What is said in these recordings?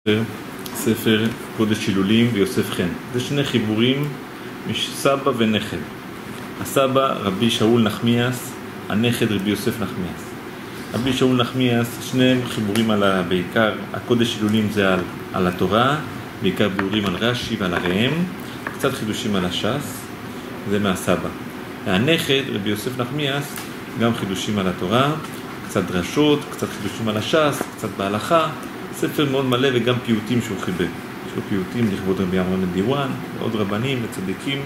ספר קודש הילולים ויוסף חן. זה שני חיבורים מסבא ונכד. הסבא רבי שאול נחמיאס, הנכד רבי יוסף נחמיאס. רבי שאול נחמיאס, שניהם חיבורים על בעיקר, הקודש הילולים זה על התורה, בעיקר ביאורים על רש"י ועל הראם, קצת חידושים על הש"ס, זה מהסבא. הנכד רבי יוסף נחמיאס, גם חידושים על התורה, קצת דרשות, קצת חידושים על הש"ס, קצת בהלכה, ספר מאוד מלא וגם פיוטים שהוא חיבר. יש לו פיוטים לכבוד רבי עמרם בן דיוואן, עוד רבנים וצדיקים,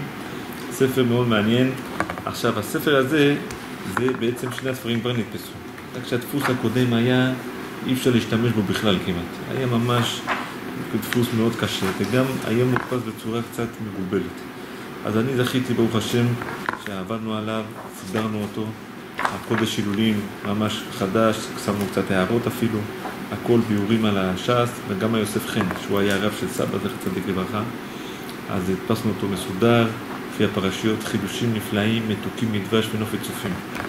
ספר מאוד מעניין. עכשיו הספר הזה, זה בעצם שני הספרים כבר נתפסו. רק שהדפוס הקודם היה, אי אפשר להשתמש בו בכלל כמעט. היה ממש דפוס מאוד קשה, וגם היה מודפס בצורה קצת מגובלת. אז אני זכיתי ברוך השם שעבדנו עליו, סידרנו אותו. הקודש הילולים ממש חדש, שמנו קצת הערות אפילו, הכל ביאורים על הש"ס, וגם היוסף חן, שהוא היה הרב של סבא זכר צדיק לברכה. אז הדפסנו אותו מסודר, לפי הפרשיות, חידושים נפלאים, מתוקים מדבש ונופת צופים.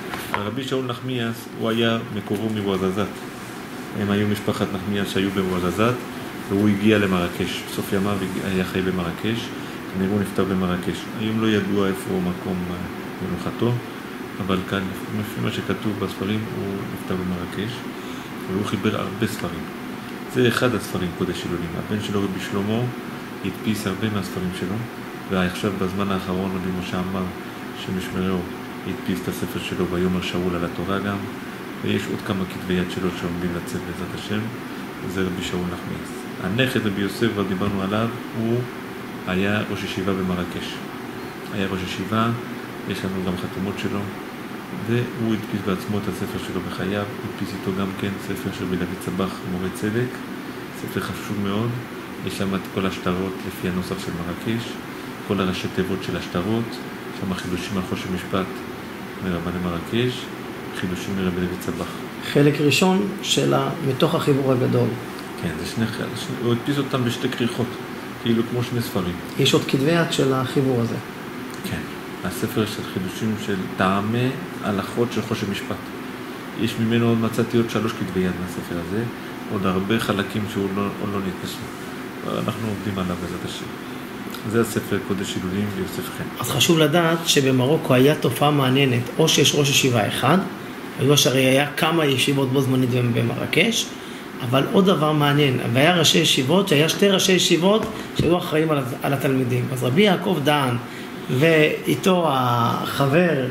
רבי שאול נחמיאס, הוא היה מקורו מבועזזת. הם היו משפחת נחמיאס שהיו בבועזזת, והוא הגיע למרקש. בסוף ימיו היה חי במרקש, כנראה הוא נפטר במרקש. היום לא ידוע איפה הוא מקום מנוחתו, אבל כאן, לפי מה שכתוב בספרים, הוא נפטר במרקש, והוא חיבר הרבה ספרים. זה אחד הספרים קודש הילולים. הבן שלו רבי שלמה הדפיס הרבה מהספרים שלו, ועכשיו בזמן האחרון רבי משה אמר שמשמרהו הדפיס את הספר שלו ויאמר שאול על התורה גם, ויש עוד כמה כתבי יד שלו שעומדים לצאת בעזרת השם. זה רבי שאול נחמיאס. הנכד רבי יוסף, כבר דיברנו עליו, הוא היה ראש ישיבה במרקש. היה ראש ישיבה, יש לנו גם חתומות שלו, והוא הדפיס בעצמו את הספר שלו בחייו, הדפיס איתו גם כן ספר של רבי דוד צבח, מורה צדק, ספר חשוב מאוד. יש שם את כל השטרות לפי הנוסח של מרקש, כל הראשי תיבות של השטרות, שם חידושים על חושן משפט מרבני מרקש, חידושים מרבי דוד צבח. חלק ראשון מתוך החיבור הגדול. כן, זה שני חלק, הוא הדפיס אותם בשתי כריכות, כאילו כמו שני ספרים. יש עוד כתבי יד של החיבור הזה. כן, הספר של חידושים של טעמי הלכות של חושן משפט. יש ממנו עוד מצאתי עוד 3 כתבי יד מהספר הזה, עוד הרבה חלקים שהוא לא נתפסו. אנחנו עובדים עליו בעזרת השם. זה הספר קודש הילולים ויוסף חן. אז חשוב לדעת שבמרוקו היה תופעה מעניינת, או שיש ראש ישיבה אחד, היו שהרי היה כמה ישיבות בו זמנית במרקש, אבל עוד דבר מעניין, והיה ראשי ישיבות, שהיה 2 ראשי ישיבות שהיו אחראים על התלמידים. אז רבי יעקב דהן ואיתו החבר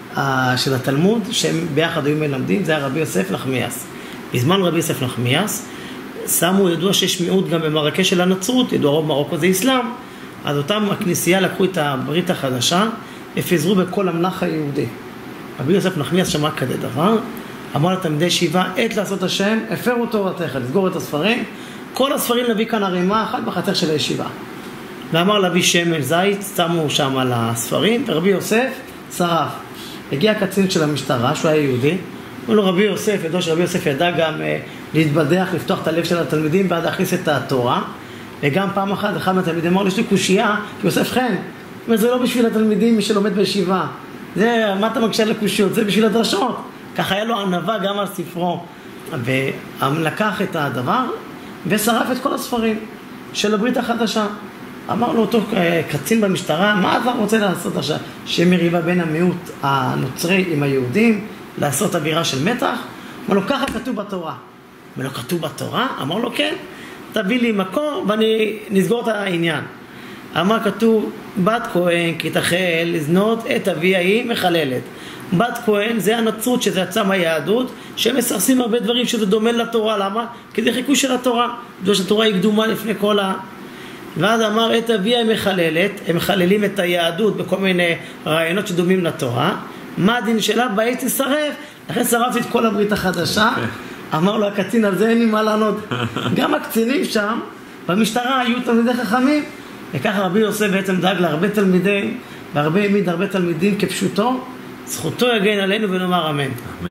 של התלמוד, שהם ביחד היו מלמדים, זה היה רבי יוסף נחמיאס. בזמן רבי יוסף נחמיאס, ידוע שיש מיעוט גם במרקש של הנצרות, ידוע רוב מרוקו זה אסלאם, אז אותם הכנסייה לקחו את הברית החדשה, הפזרו בכל המלך היהודי. רבי יוסף נחמיאס שמע כזה דבר, אמר לתלמידי ישיבה, עת לעשות השם, הפרו תורתך, לסגור את הספרים, כל הספרים להביא כאן ערימה אחת בחצר של הישיבה. ואמר להביא שמן זית, שמו שם על הספרים, ורבי יוסף שרף. הגיע הקצין של המשטרה, שהוא היה יהודי, אמר לו רבי יוסף, ידוע שרבי יוסף ידע גם להתבדח, לפתוח את הלב של התלמידים, ועד להכניס את התורה, וגם פעם אחת, אחד מהתלמידים אמר, יש לי קושייה, יוסף חן, זה לא בשביל התלמידים, מי שלומד בישיבה, זה, מה אתה מקשה לקושיות? זה בשביל הדרשות. ככה היה לו ענווה גם על ספרו, ולקח את הדבר, ושרף את כל הספרים של הברית החדשה. אמר לו אותו קצין במשטרה, מה אתה רוצה לעשות עכשיו? שמריבה בין המיעוט הנוצרי עם היהודים, לעשות אווירה של מתח? אמר לו, ככה כתוב בתורה. אמר לו, כתוב בתורה? אמר לו, כן. תביא לי מקור ואני נסגור את העניין. אמר, כתוב, בת כהן כי תחל לזנות את אביה היא מחללת. בת כהן זה הנצרות, שזה יצא מהיהדות, שהם מסרסים הרבה דברים שזה דומה לתורה. למה? כי זה חיקוי של התורה. בגלל שהתורה היא קדומה לפני כל ואז אמר, את אביה היא מחללת, הם מחללים את היהדות בכל מיני רעיונות שדומים לתורה. מה הדין שלה? בעת תשרף. לכן שרפתי את כל הברית החדשה. אמר לו הקצין, על זה אין לי מה לענות. גם הקצינים שם, במשטרה היו תלמידי חכמים, וככה רבי יוסף בעצם דאג להרבה תלמידים, והרבה העמיד הרבה תלמידים כפשוטו, זכותו יגן עלינו ונאמר אמן.